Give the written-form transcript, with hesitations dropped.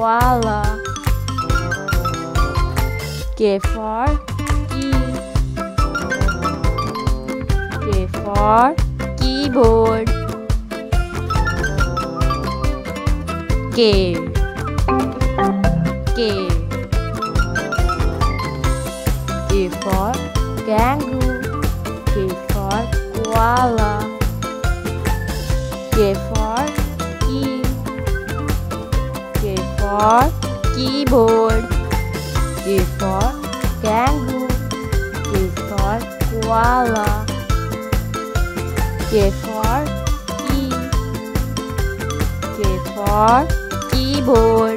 koala. K for key. K for keyboard. K. K. K for kangaroo. K for koala. K for key. K for keyboard. K for kangaroo. K for koala. K for key. K for keyboard.